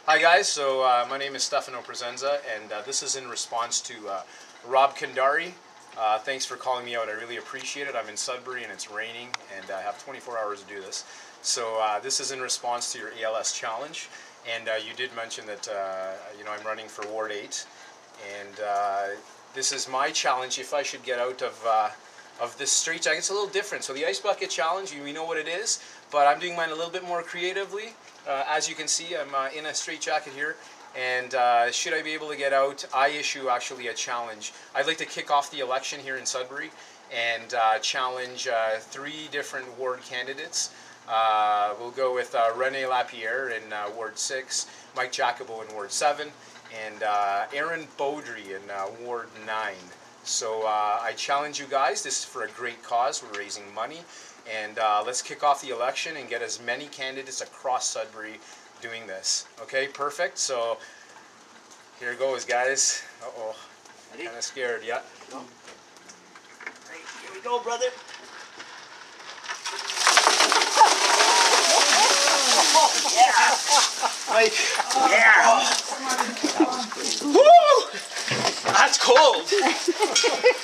Hi guys, so my name is Stefano Presenza, and this is in response to Rob Cundari. Thanks for calling me out, I really appreciate it. I'm in Sudbury and it's raining, and I have 24 hours to do this. So this is in response to your ALS challenge, and you did mention that I'm running for Ward 8, and this is my challenge if I should get out of this straitjacket. It's a little different. So the ice bucket challenge, we know what it is, but I'm doing mine a little bit more creatively. As you can see, I'm in a straitjacket here, and should I be able to get out, I issue actually a challenge. I'd like to kick off the election here in Sudbury and challenge 3 different ward candidates. We'll go with Rene Lapierre in Ward 6, Mike Jakubo in Ward 7, and Aaron Beaudry in Ward 9. So I challenge you guys. This is for a great cause. We're raising money, and let's kick off the election and get as many candidates across Sudbury doing this. Okay, perfect. So here goes, guys. Uh-oh. Kind of scared, yeah. Right, here we go, brother. Yeah. Mike. Yeah. That was great. Woo! That's cold.